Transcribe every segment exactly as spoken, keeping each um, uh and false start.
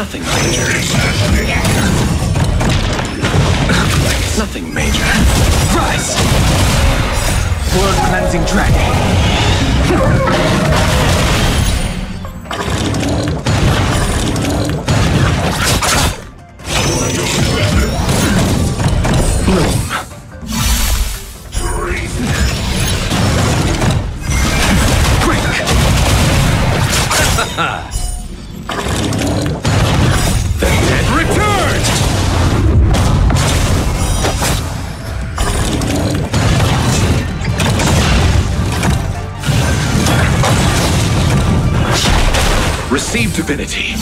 Nothing major. Nothing major. Rise! World cleansing dragon. Bloom. Break. The dead return! Receive divinity.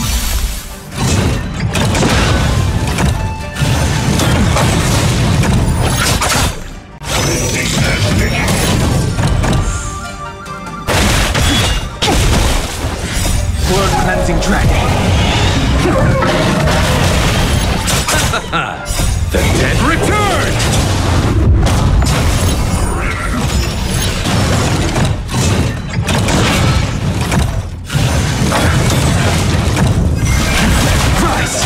World cleansing dragon. The dead return! Rise!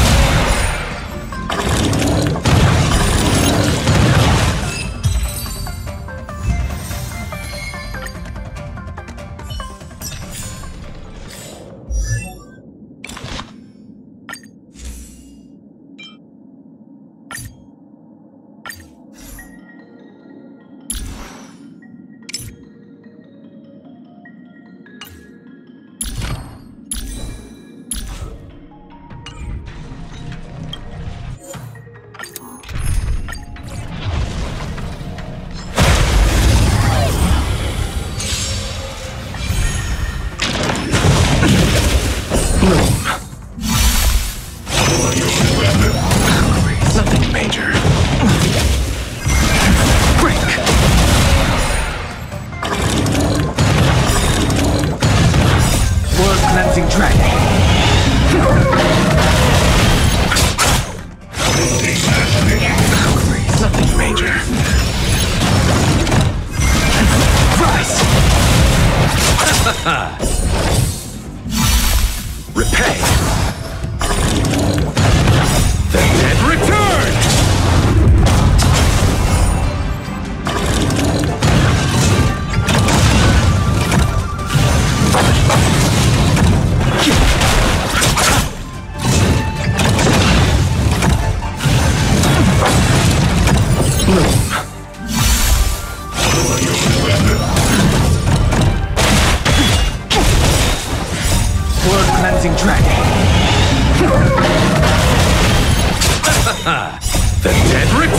Nothing major. Break! World cleansing dragon. Nothing major. Rise! Repay! The dead return! Bloom. World cleansing dragon. The dead return!